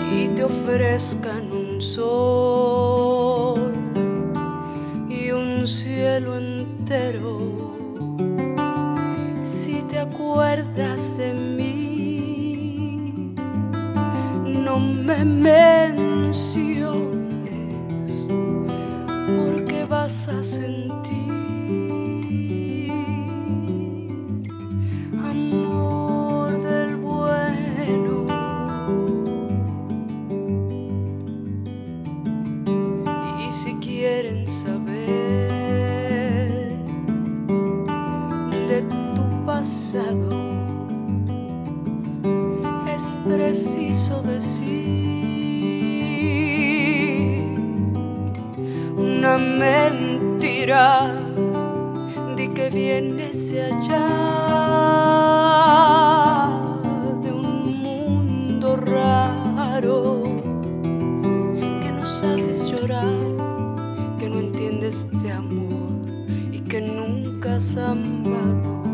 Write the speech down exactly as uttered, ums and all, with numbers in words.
y te ofrezcan un sol y un cielo entero. Si te acuerdas de mí, no me menciones, porque vas a sentir amor del bueno. Y si quieren saber de tu pasado, es preciso decir una mentira. Di que vienes de allá, de un mundo raro, que no sabes llorar, que no entiendes de amor y que nunca has amado.